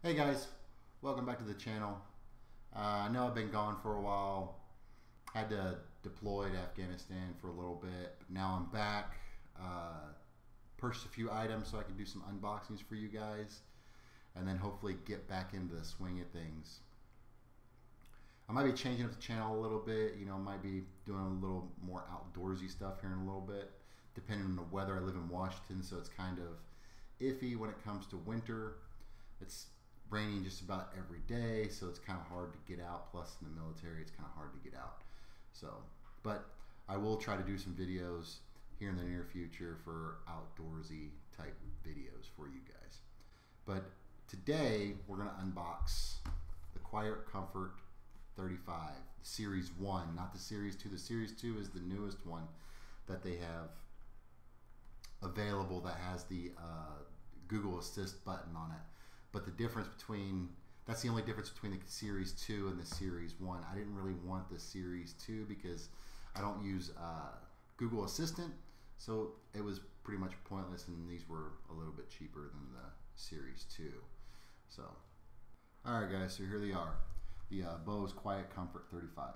Hey guys, welcome back to the channel. I know I've been gone for a while. Had to deploy to Afghanistan for a little bit, but now I'm back. Purchased a few items so I can do some unboxings for you guys, and then hopefully get back into the swing of things. I might be changing up the channel a little bit. You know, might be doing a little more outdoorsy stuff here in a little bit, depending on the weather. I live in Washington, so it's kind of iffy when it comes to winter. It's raining just about every day, so it's kind of hard to get out. Plus, in the military, it's kind of hard to get out. So, but I will try to do some videos here in the near future for outdoorsy type videos for you guys. But today, we're going to unbox the Quiet Comfort 35, Series 1, not the Series 2. The Series 2 is the newest one that they have available that has the Google Assist button on it. But the difference between, that's the only difference between the Series 2 and the Series 1. I didn't really want the Series 2 because I don't use Google Assistant, so it was pretty much pointless, and these were a little bit cheaper than the Series 2. So, alright guys, so here they are. The Bose Quiet Comfort 35.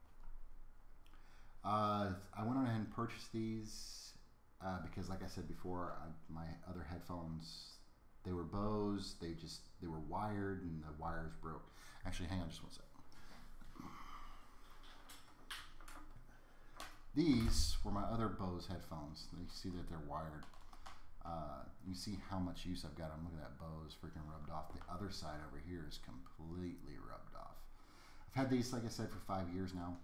I went on ahead and purchased these because, like I said before, my other headphones, they were Bose, they were wired and the wires broke. Actually, hang on just one second. These were my other Bose headphones. You see that they're wired. You see how much use I've got. I'm looking at that Bose freaking rubbed off. The other side over here is completely rubbed off. I've had these, like I said, for 5 years now.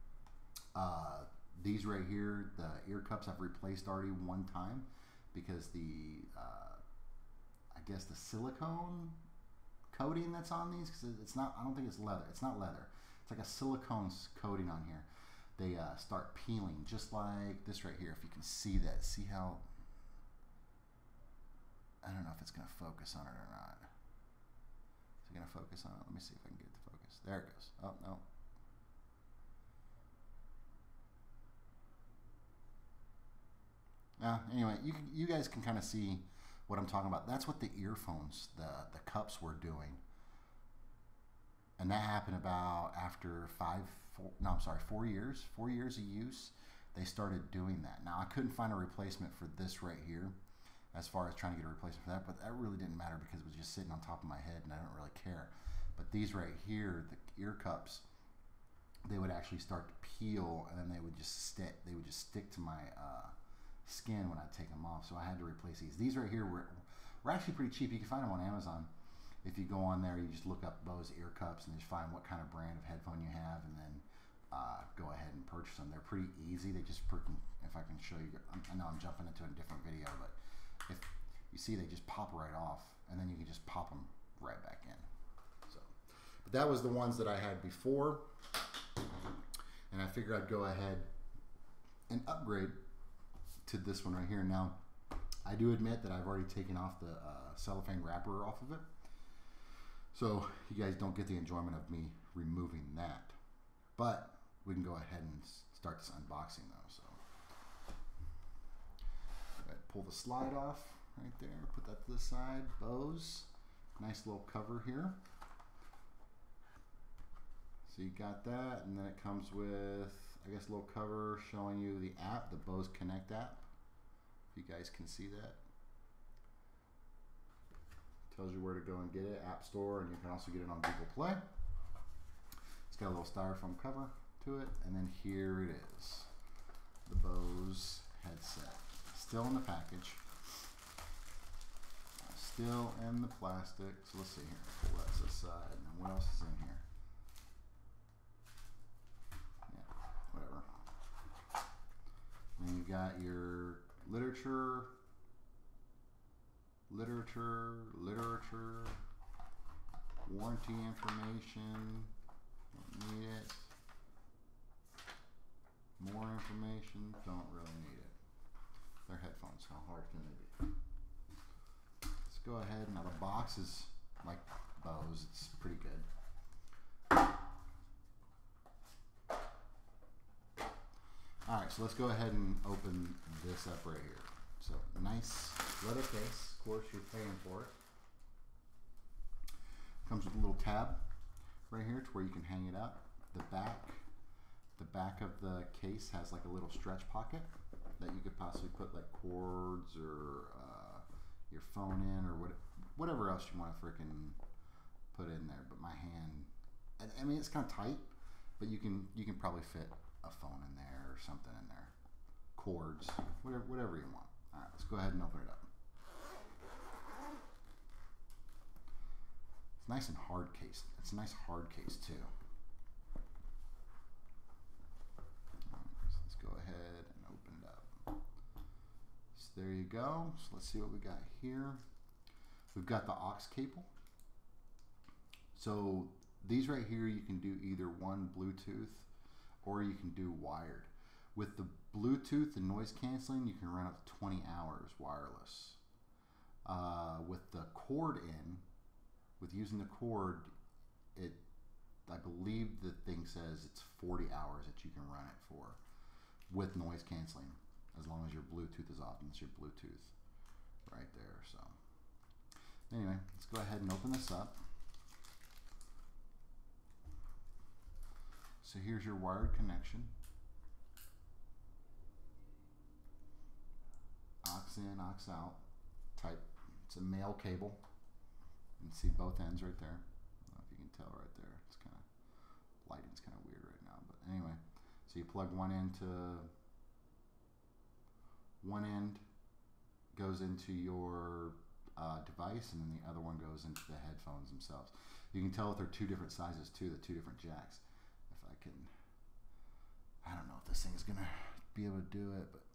These right here, the ear cups I've replaced already one time because the I guess the silicone coating that's on these, because it's not, I don't think it's leather. It's not leather. It's like a silicone coating on here. They start peeling just like this right here. If you can see that, see how, I don't know if it's going to focus on it or not. Is it going to focus on it? Let me see if I can get it to focus. There it goes. Oh, no. Anyway, you guys can kind of see what I'm talking about. That's what the earphones, the cups were doing. And that happened about after 4 years. 4 years of use, they started doing that. Now, I couldn't find a replacement for this right here as far as trying to get a replacement for that, but that really didn't matter because it was just sitting on top of my head and I don't really care. But these right here, the ear cups, they would actually start to peel and then they would just stick to my skin when I take them off, so I had to replace these. These right here were actually pretty cheap. You can find them on Amazon. If you go on there, you just look up Bose ear cups and just find what kind of brand of headphone you have, and then go ahead and purchase them. They're pretty easy. They just freaking, if I can show you, I know I'm jumping into a different video, but if you see, they just pop right off, and then you can just pop them right back in. So, but that was the ones that I had before, and I figured I'd go ahead and upgrade to this one right here. Now, I do admit that I've already taken off the cellophane wrapper off of it, so you guys don't get the enjoyment of me removing that. But we can go ahead and start this unboxing though. So, pull the slide off right there. Put that to the side. Bose, nice little cover here. So you got that, and then it comes with, I guess, a little cover showing you the app, the Bose Connect app. If you guys can see that. Tells you where to go and get it, App Store, and you can also get it on Google Play. It's got a little styrofoam cover to it, and then here it is, the Bose headset. Still in the package. Still in the plastic. So let's see here. Pull that to the side. And what else is in here? Whatever. And you got your literature, warranty information, don't need it. More information, don't really need it. They're headphones, how hard can they be? Let's go ahead, now the box is like Bose, it's pretty good. Alright, so let's go ahead and open this up right here. So, nice leather case. Of course, you're paying for it. Comes with a little tab right here to where you can hang it up. The back of the case has like a little stretch pocket that you could possibly put like cords or your phone in or whatever else you want to freaking put in there. But my hand, I mean, it's kind of tight, but you can probably fit a phone in there or something in there, cords, whatever you want. All right, let's go ahead and open it up. It's nice and hard case. It's a nice hard case too. So let's go ahead and open it up. So there you go. So let's see what we got here. We've got the aux cable. So these right here, you can do either one Bluetooth or you can do wired. With the Bluetooth and noise canceling, you can run up to 20 hours wireless. With the cord in, with using the cord, I believe the thing says it's 40 hours that you can run it for with noise canceling, as long as your Bluetooth is off, and it's your Bluetooth right there. So anyway, let's go ahead and open this up. So here's your wired connection. Aux in, aux out type. It's a male cable. You can see both ends right there. I don't know if you can tell right there. It's kind of, lighting's kind of weird right now, but anyway. So you plug one into, one end goes into your device, and then the other one goes into the headphones themselves. You can tell that they're two different sizes too, the two different jacks. If I can, I don't know if this thing is gonna be able to do it, but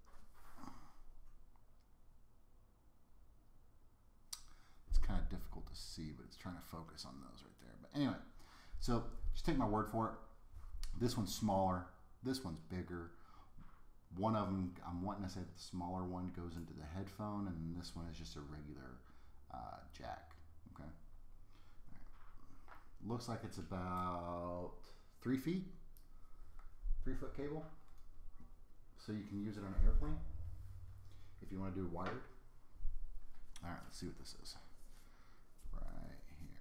kind of difficult to see, but it's trying to focus on those right there. But anyway, so just take my word for it. This one's smaller, this one's bigger. One of them, I'm wanting to say that the smaller one goes into the headphone, and this one is just a regular jack. Okay. Right. Looks like it's about 3 feet, 3-foot cable. So you can use it on an airplane if you want to do wired. All right, let's see what this is. Right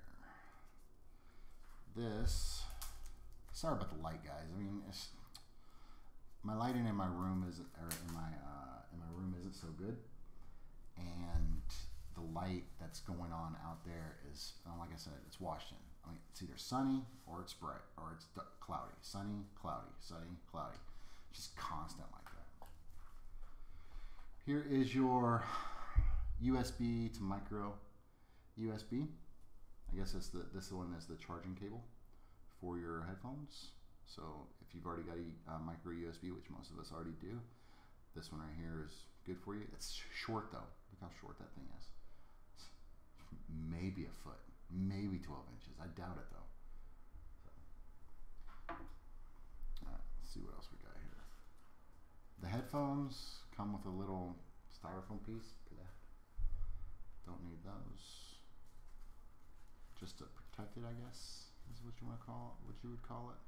here. This, sorry about the light, guys. I mean, my lighting in my room isn't, or in my room isn't so good, and the light that's going on out there is, like I said, it's washed in. I mean, it's either sunny or it's bright or it's cloudy. Sunny, cloudy, sunny, cloudy. Just constant like that. Here is your USB to micro USB. I guess this one is the charging cable for your headphones. So if you've already got a micro USB, which most of us already do, this one right here is good for you. It's short though. Look how short that thing is. It's maybe a foot, maybe 12 inches. I doubt it though. So, all right, let's see what else we got here. The headphones come with a little styrofoam piece. Don't need those. Just to protect it, I guess, is what you want to call it, what you would call it.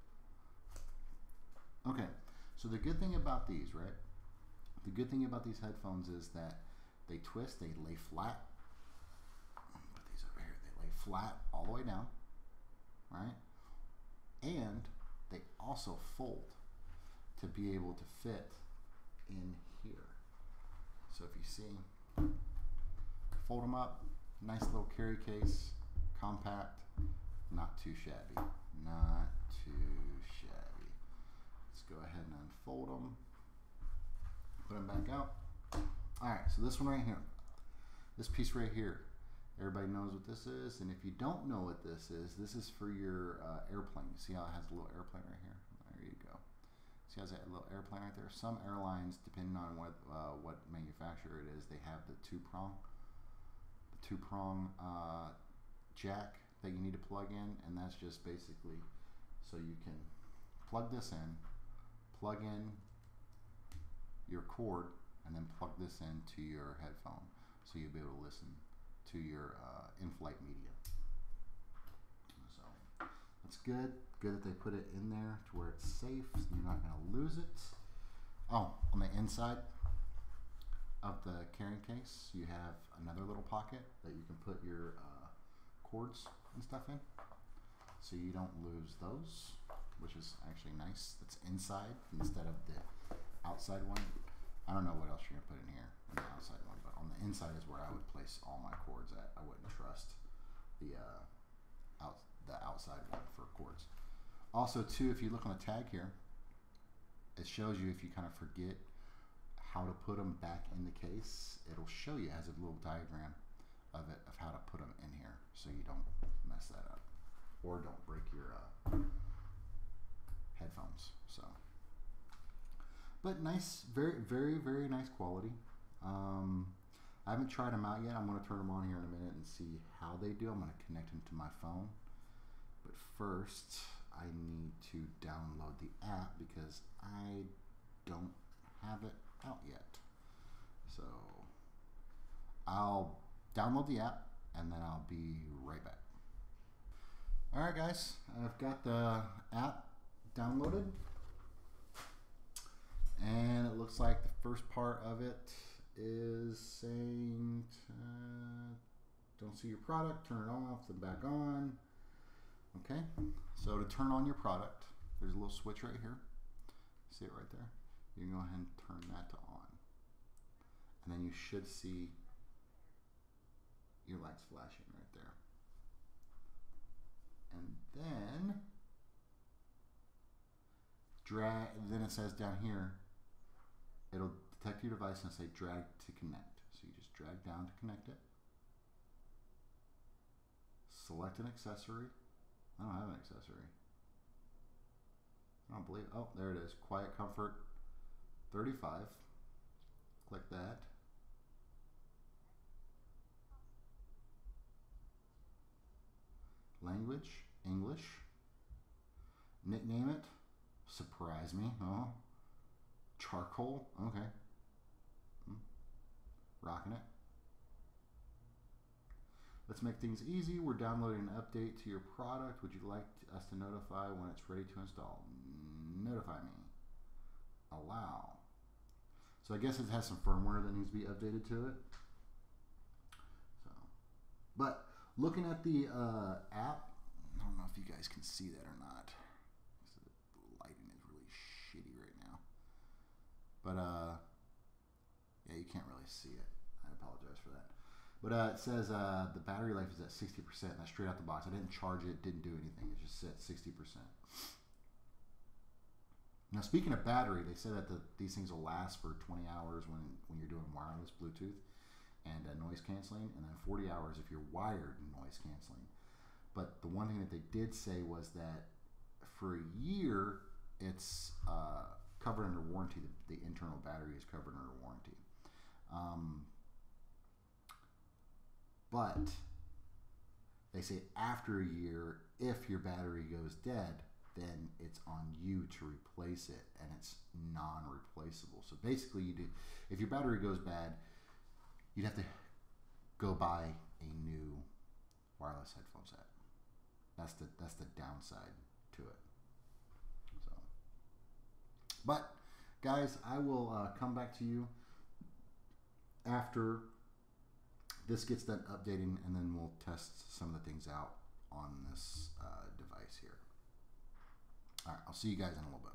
Okay, so the good thing about these, right? The good thing about these headphones is that they twist, they lay flat. Put these over here. They lay flat all the way down, right? And they also fold to be able to fit in here. So if you see, fold them up, nice little carry case, compact, not too shabby, not too shabby. Let's go ahead and unfold them, put them back out. All right, so this one right here, this piece right here, everybody knows what this is, and if you don't know what this is for your airplane. You see how it has a little airplane right here? There you go. See how it has a little airplane right there? Some airlines, depending on what manufacturer it is, they have the two-prong jack that you need to plug in, and that's just basically so you can plug this in, plug in your cord, and then plug this into your headphone, so you'll be able to listen to your in-flight media. So that's good. Good that they put it in there to where it's safe, so you're not going to lose it. Oh, on the inside of the carrying case, you have another little pocket that you can put your cords and stuff in, so you don't lose those, which is actually nice. That's inside instead of the outside one. I don't know what else you're gonna put in here on the outside one, but on the inside is where I would place all my cords at. I wouldn't trust the outside one for cords. Also, too, if you look on the tag here, it shows you if you kind of forget how to put them back in the case. It'll show you, it has a little diagram of it, of how to put them in here, so you don't mess that up or don't break your headphones. So, but nice, very, very, very nice quality. I haven't tried them out yet. I'm going to turn them on here in a minute and see how they do. I'm going to connect them to my phone. But first, I need to download the app because I don't have it out yet. So I'll download the app and then I'll be right back. All right, guys, I've got the app downloaded. And it looks like the first part of it is saying, don't see your product, turn it off, then back on. Okay, so to turn on your product, there's a little switch right here. See it right there? You can go ahead and turn that to on. And then you should see your lights flashing right there. And then drag, then it says down here, it'll detect your device and say drag to connect. So you just drag down to connect it. Select an accessory. I don't have an accessory. I don't believe, oh, there it is. Quiet Comfort 35. Click that. Language, English. Nickname it. Surprise me. Oh. Charcoal. Okay. Rocking it. Let's make things easy. We're downloading an update to your product. Would you like us to notify when it's ready to install? Notify me. Allow. So I guess it has some firmware that needs to be updated to it. So, but looking at the app, I don't know if you guys can see that or not. The lighting is really shitty right now. But yeah, you can't really see it. I apologize for that. But it says the battery life is at 60%. That's straight out the box. I didn't charge it, didn't do anything. It just said 60%. Now, speaking of battery, they said that these things will last for 20 hours when you're doing wireless Bluetooth and noise canceling, and then 40 hours if you're wired noise canceling. But the one thing that they did say was that for a year, it's covered under warranty. The internal battery is covered under warranty. But they say after a year, if your battery goes dead, then it's on you to replace it, and it's non-replaceable. So basically, if your battery goes bad, you'd have to go buy a new wireless headphone set. That's the downside to it. So, but guys, I will come back to you after this gets done updating, and then we'll test some of the things out on this device here. All right, I'll see you guys in a little bit.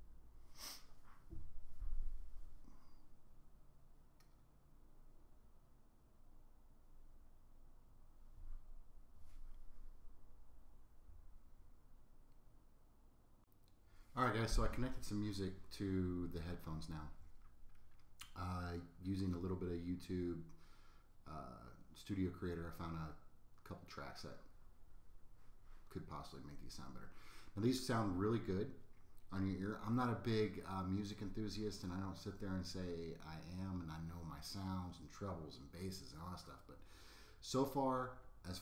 All right, guys, so I connected some music to the headphones now. Using a little bit of YouTube Studio Creator, I found a couple tracks that could possibly make these sound better. Now, these sound really good on your ear. I'm not a big music enthusiast, and I don't sit there and say I am, and I know my sounds and trebles and basses and all that stuff. But so far as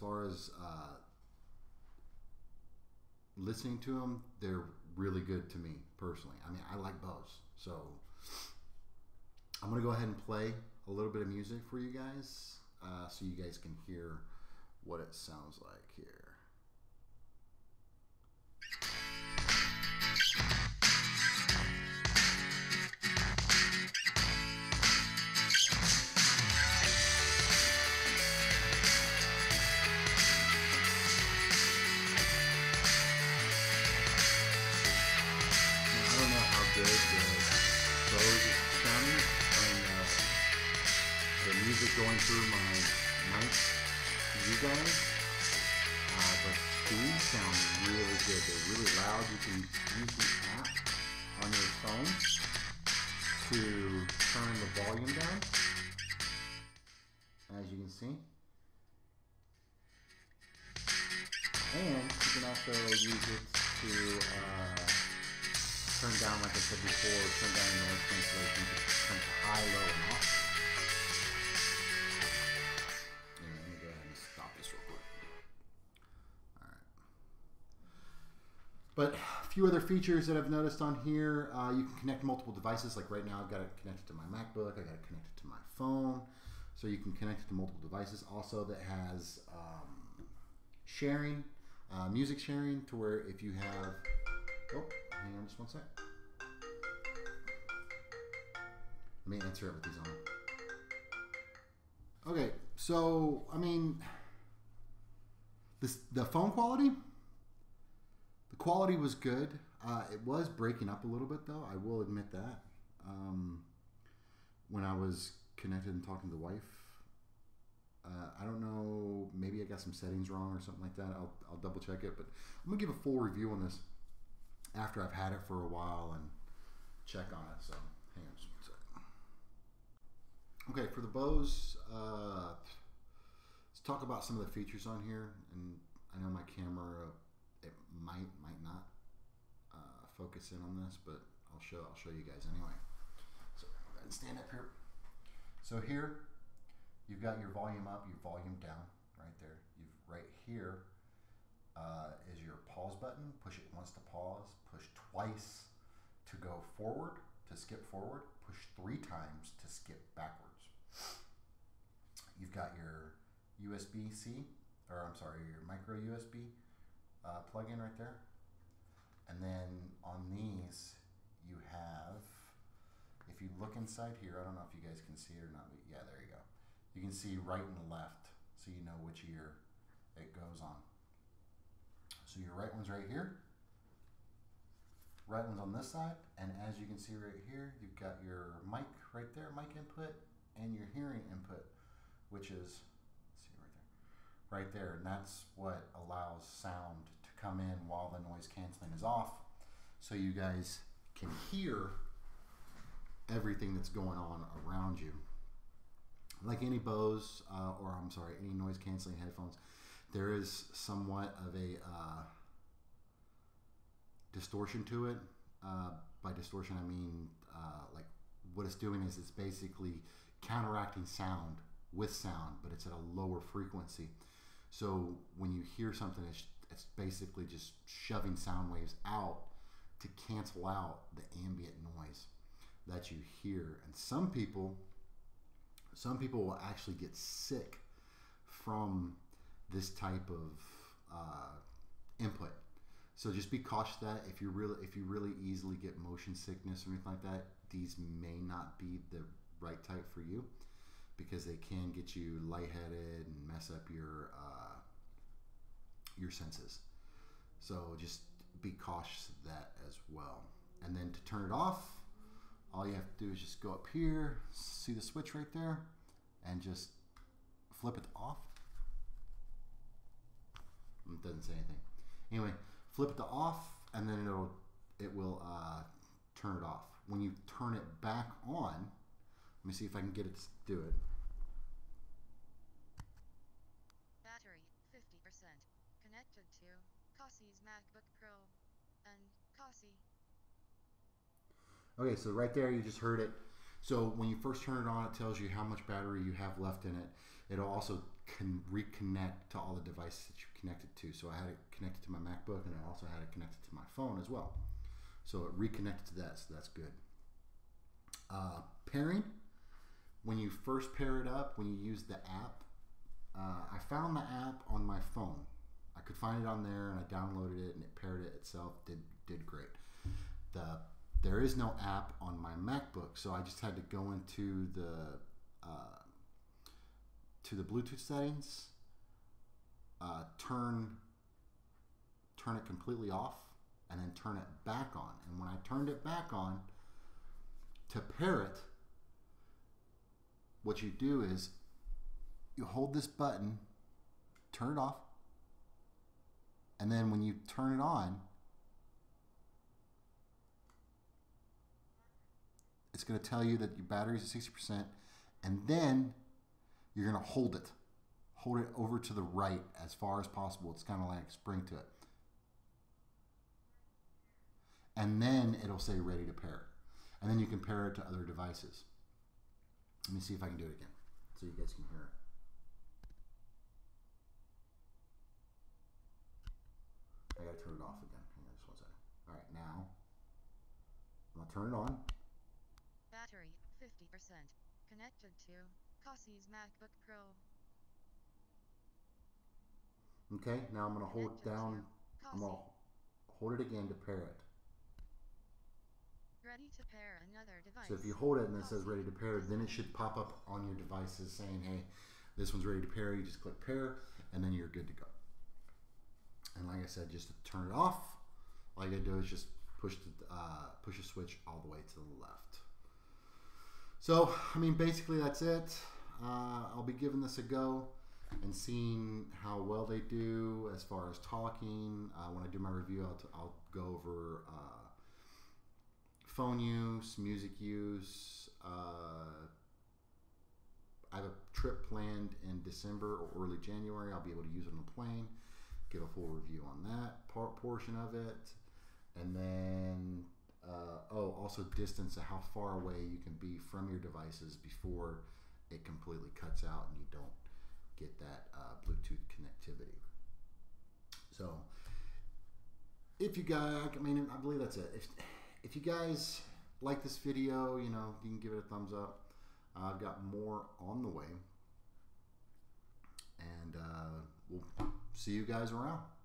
listening to them, they're really good to me personally. I mean, I like Bose, so I'm gonna go ahead and play a little bit of music for you guys, so you guys can hear what it sounds like here. just going through my mics for you guys, but these sound really good. They're really loud. You can use the app on your phone to turn the volume down, as you can see. And you can also use it to turn down, like I said before, turn down your noise cancellation to turn to high, low, and off. And let me go ahead and stop this real quick. Alright. But a few other features that I've noticed on here, you can connect multiple devices. Like right now I've got it connected to my MacBook, I got it connected to my phone. So you can connect it to multiple devices. Also that has sharing, music sharing, to where if you have, oh, hang on just one sec. Let me answer it with these on. Okay, so I mean, the phone quality, the quality was good. It was breaking up a little bit though, I will admit that. When I was connected and talking to the wife, I don't know, maybe I got some settings wrong or something like that. I'll double check it, but I'm gonna give a full review on this after I've had it for a while and check on it. So hang on just one second. Okay, for the Bose, let's talk about some of the features on here. And I know my camera, it might not focus in on this, but I'll show you guys anyway. So go ahead and stand up here. So here, you've got your volume up, your volume down, right there. You've right here is your pause button. Push it once to pause, push twice to go forward, to skip forward, push 3 times to skip backwards. You've got your USB-C, or I'm sorry, your micro USB plug-in right there. And then on these, you have, if you look inside here, I don't know if you guys can see it or not, but yeah, there you go. You can see right and left, so you know which ear it goes on. So your right one's right here, right one's on this side, and as you can see right here, you've got your mic right there, mic input, and your hearing input, which is, see right there, and that's what allows sound to come in while the noise canceling is off, so you guys can hear everything that's going on around you. Like any Bose, or I'm sorry, any noise canceling headphones, there is somewhat of a distortion to it. By distortion, I mean like what it's doing is it's basically counteracting sound with sound, but it's at a lower frequency. So when you hear something, it's basically just shoving sound waves out to cancel out the ambient noise that you hear. And some people will actually get sick from this type of input. So just be cautious that if you really easily get motion sickness or anything like that, these may not be the right type for you, because they can get you lightheaded and mess up your senses. So just be cautious of that as well. And then to turn it off, all you have to do is just go up here, see the switch right there, and just flip it off. It doesn't say anything. Anyway, flip it to off, and then it will turn it off. When you turn it back on, let me see if I can get it to do it. Battery 50%. Connected to Kasi's MacBook Pro and Kasi. Okay, so right there you just heard it. So when you first turn it on, it tells you how much battery you have left in it. It'll also reconnect to all the devices that you've connected to. So I had it connected to my MacBook, and I also had it connected to my phone as well. So it reconnected to that, so that's good. Pairing, when you first pair it up, when you use the app, I found the app on my phone. I could find it on there, and I downloaded it, and it paired it itself, did great. There is no app on my MacBook, so I just had to go into the Bluetooth settings, turn it completely off, and then turn it back on. And when I turned it back on, to pair it, what you do is you hold this button, turn it off, and then when you turn it on, it's going to tell you that your battery's at 60%, and then you're going to hold it. Hold it over to the right as far as possible. It's kind of like spring to it. And then it'll say ready to pair. And then you can pair it to other devices. Let me see if I can do it again so you guys can hear it. I gotta turn it off again. Hang on just 1 second. All right, now I'm gonna turn it on. Battery 50%. Connected to Cosie's MacBook Pro. Okay, now I'm gonna hold it down. I'm gonna hold it again to pair it. Ready to pair another device. So if you hold it and it says ready to pair, then it should pop up on your devices saying, hey, this one's ready to pair. You just click pair, and then you're good to go. And like I said, just to turn it off, all you gotta do is just push the switch all the way to the left. So, I mean, basically that's it. I'll be giving this a go and seeing how well they do as far as talking. When I do my review, I'll go over phone use, music use. I have a trip planned in December or early January. I'll be able to use it on the plane, give a full review on that portion of it. And then, also distance of how far away you can be from your devices before it completely cuts out and you don't get that Bluetooth connectivity. So, if you guys, I mean, I believe that's it. If you guys like this video, you know, you can give it a thumbs up. I've got more on the way. And we'll see you guys around.